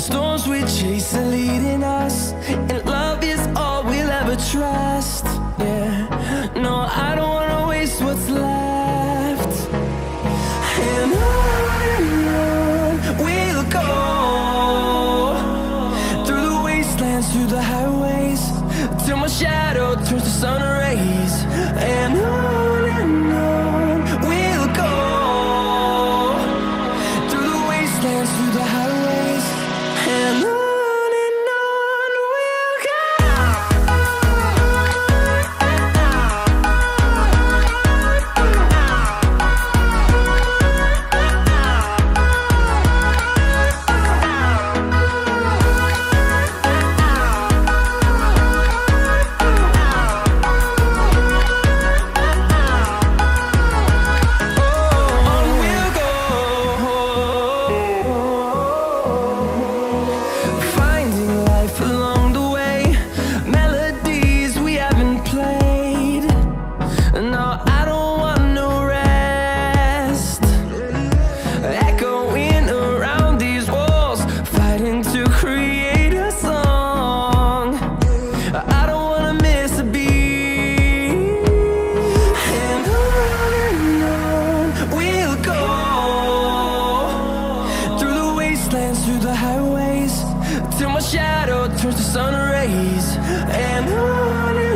storms we chase are leading us, and love is all we'll ever trust. Yeah, no, I don't wanna waste what's left. And on we'll go, through the wastelands, through the highways, till my shadow turns to sun rays. And on we'll go, through the wastelands, through the highways, and on we'll go. Through the highways, till my shadow turns to sun rays. And on